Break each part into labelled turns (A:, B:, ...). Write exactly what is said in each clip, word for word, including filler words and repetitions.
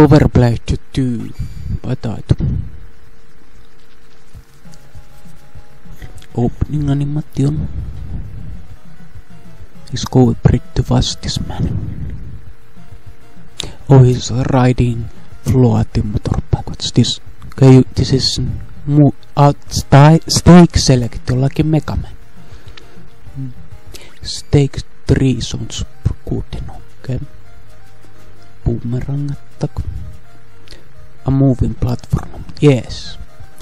A: Overblade two by title. Opening animation is going pretty fast, this man. Oh, he's riding floating motor backwards. This okay, this is mo out st stake select jollakin Mega Man. Mm. Stake three sounds good enough. Okay. Boomerang attack. A moving platform. Yes.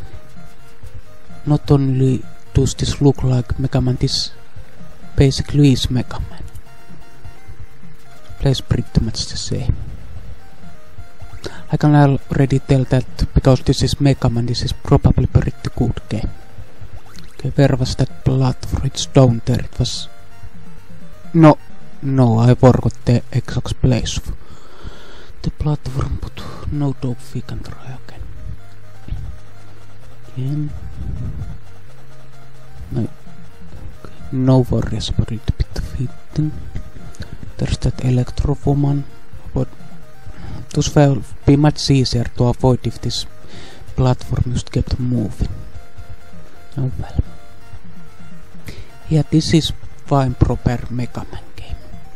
A: Not only does this look like Mega Man, this basically is Mega Man. Plays pretty much the same. I can already tell that because this is Mega Man, this is probably pretty good game. Okay, where was that platform? It's down there. It was... No, no, I forgot the exact place of the platform, but no doubt we can try again. Again. No, okay. No worries about a little bit of hitting. There's that Electro Woman, but this will be much easier to avoid if this platform just kept moving. Oh well. Yeah, this is fine proper Mega Man game.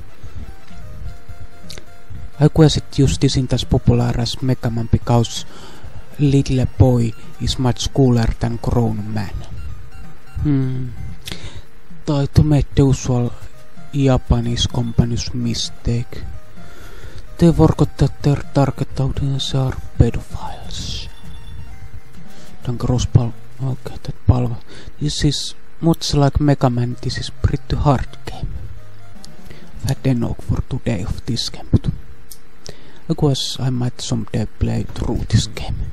A: I guess it just isn't as popular as Mega Man because little boy is much cooler than grown man. Hmm. Taito made the usual Japanese company's mistake. They forgot that their target audience are pedophiles. Then cross pal... Okay, that palva. This is much like Mega Man, this is pretty hard game. I've had enough for today of this game, but I guess I might someday play through this game.